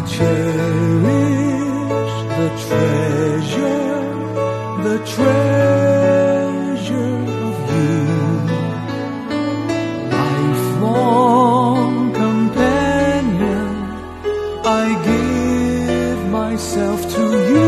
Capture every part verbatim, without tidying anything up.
cherish the treasure, the treasure of you. Lifelong companion, I give myself to you.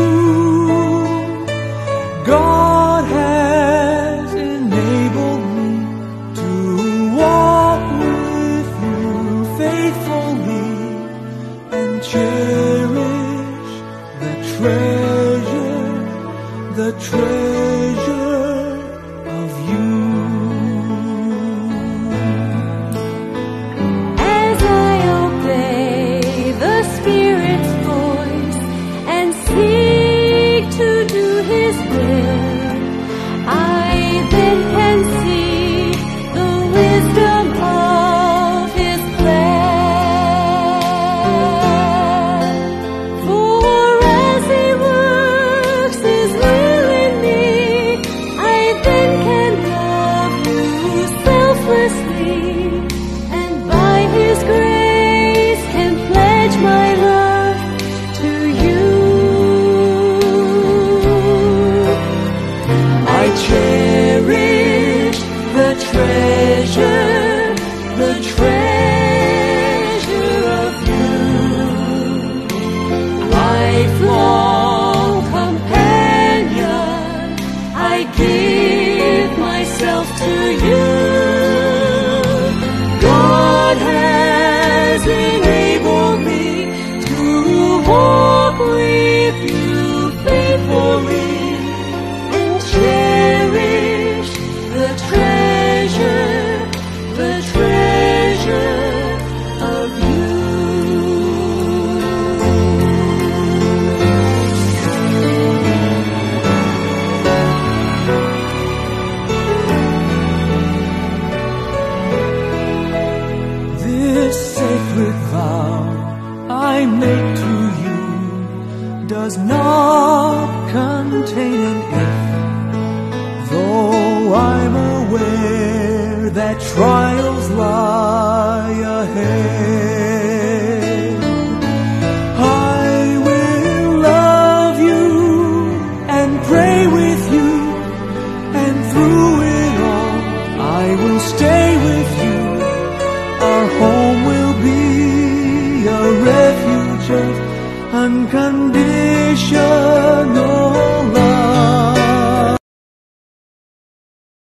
God has enabled me to walk with you faithfully and cherish the treasure, the treasure of you. As I obey the Spirit's voice and seek to do His will, I then can see the wisdom of His plan. For as He works His will in me, I then can love you selflessly, and by His grace can pledge my love to you. I cherish the treasure, the treasure of you. Lifelong companion, I give myself to you. God has enabled me to walk with you faithfully and cherish the treasure, the treasure of you. This sacred vow I make to you does not contain an if, though I'm aware that trials lie ahead. I will love you and pray with you, and through it all I will stay with you. Our home will be a refuge of unconditional love.